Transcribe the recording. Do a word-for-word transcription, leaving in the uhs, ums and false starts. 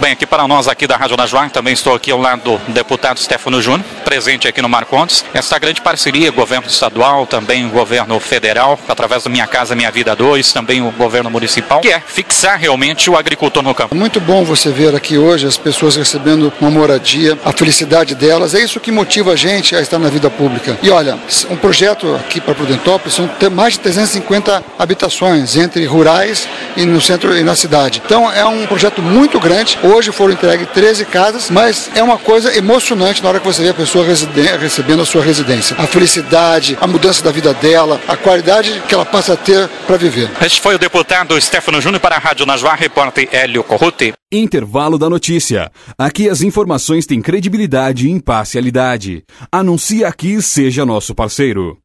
bem, aqui para nós aqui da Rádio Najuá, também estou aqui ao lado do deputado Stefano Júnior, presente aqui no Marcondes. Essa grande parceria, governo estadual, também o governo federal, através do Minha Casa Minha Vida dois, também o governo municipal, que é fixar realmente o agricultor no campo. Muito bom você ver aqui hoje as pessoas recebendo uma moradia, a felicidade delas, é isso que motiva a gente a estar na vida pública. E olha, um projeto aqui para Prudentópolis são mais de trezentas e cinquenta habitações, entre rurais e no centro e na cidade. Então é um projeto muito grande. Hoje foram entregues treze casas, mas é uma coisa emocionante na hora que você vê a pessoa recebendo a sua residência. A felicidade, a mudança da vida dela, a qualidade que ela passa a ter para viver. Este foi o deputado Stefano Júnior para a Rádio Najuá, repórter Hélio Corruti. Intervalo da notícia. Aqui as informações têm credibilidade e imparcialidade. Anuncie aqui, seja nosso parceiro.